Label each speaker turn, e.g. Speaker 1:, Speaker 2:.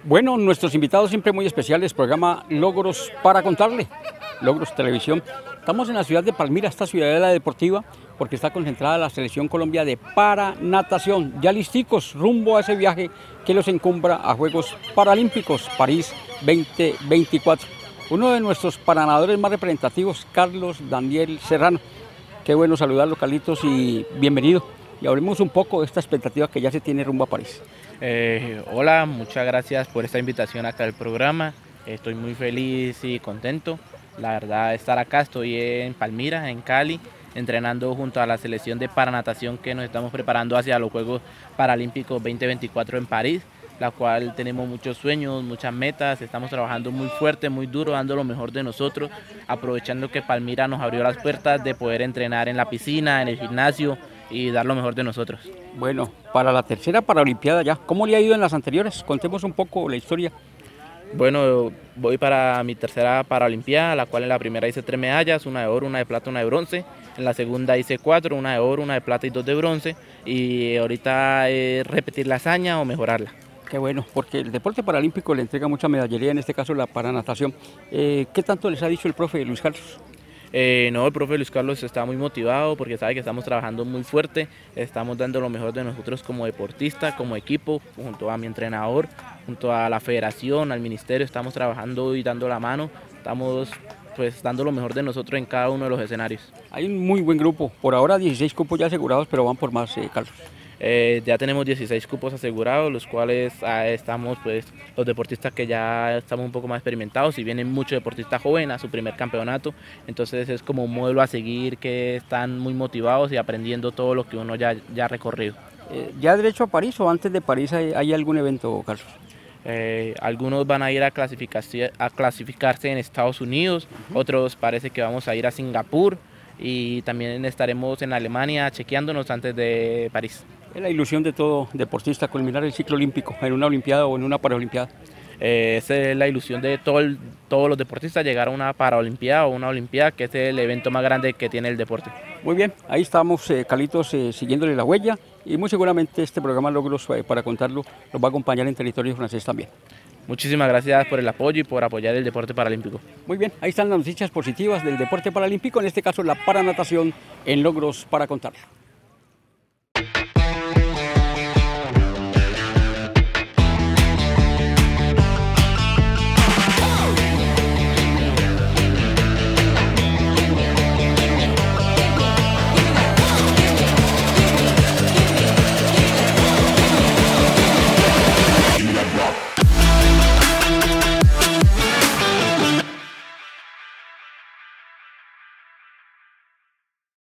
Speaker 1: Bueno, nuestros invitados siempre muy especiales, programa Logros para contarle, Logros Televisión. Estamos en la ciudad de Palmira, esta ciudadela deportiva, porque está concentrada la Selección Colombia de Paranatación. Ya listicos rumbo a ese viaje que los encumbra a Juegos Paralímpicos París 2024. Uno de nuestros paranadores más representativos, Carlos Daniel Serrano. Qué bueno saludarlo, Carlitos, y bienvenido. Y hablemos un poco de esta expectativa que ya se tiene rumbo a París.
Speaker 2: Hola, muchas gracias por esta invitación acá al programa. Estoy muy feliz y contento. La verdad, estar acá, estoy en Palmira, en Cali, entrenando junto a la selección de paranatación que nos estamos preparando hacia los Juegos Paralímpicos 2024 en París, la cual tenemos muchos sueños, muchas metas, estamos trabajando muy fuerte, muy duro, dando lo mejor de nosotros, aprovechando que Palmira nos abrió las puertas de poder entrenar en la piscina, en el gimnasio y dar lo mejor de nosotros.
Speaker 1: Bueno, para la tercera Paralimpiada ya, ¿cómo le ha ido en las anteriores? Contemos un poco la historia.
Speaker 2: Bueno, voy para mi tercera Paralimpiada, la cual en la primera hice 3 medallas, una de oro, una de plata, una de bronce. En la segunda hice 4, una de oro, una de plata y 2 de bronce. Y ahorita repetir la hazaña o mejorarla.
Speaker 1: Qué bueno, porque el deporte paralímpico le entrega mucha medallería, en este caso la paranatación. ¿Qué tanto les ha dicho el profe Luis Carlos?
Speaker 2: No, el profe Luis Carlos está muy motivado porque sabe que estamos trabajando muy fuerte, estamos dando lo mejor de nosotros como deportista, como equipo, junto a mi entrenador, junto a la federación, al ministerio, estamos trabajando y dando la mano, estamos pues dando lo mejor de nosotros en cada uno de los escenarios.
Speaker 1: Hay un muy buen grupo, por ahora 16 cupos ya asegurados, pero van por más, Carlos.
Speaker 2: Ya tenemos 16 cupos asegurados, los cuales estamos pues los deportistas que ya estamos un poco más experimentados y vienen muchos deportistas jóvenes a su primer campeonato, entonces es como un modelo a seguir, que están muy motivados y aprendiendo todo lo que uno ya ha recorrido.
Speaker 1: ¿Ya derecho a París o antes de París hay algún evento, Carlos?
Speaker 2: Algunos van a ir a clasificarse en Estados Unidos, otros parece que vamos a ir a Singapur y también estaremos en Alemania chequeándonos antes de París.
Speaker 1: Es la ilusión de todo deportista culminar el ciclo olímpico en una olimpiada o en una paralimpiada.
Speaker 2: Esa es la ilusión de todos los deportistas, llegar a una paralimpiada o una olimpiada, que es el evento más grande que tiene el deporte.
Speaker 1: Muy bien, ahí estamos, Carlitos, siguiéndole la huella, y muy seguramente este programa Logros para contarlo nos va a acompañar en territorio francés también.
Speaker 2: Muchísimas gracias por el apoyo y por apoyar el deporte paralímpico.
Speaker 1: Muy bien, ahí están las noticias positivas del deporte paralímpico, en este caso la paranatación en Logros para contarlo.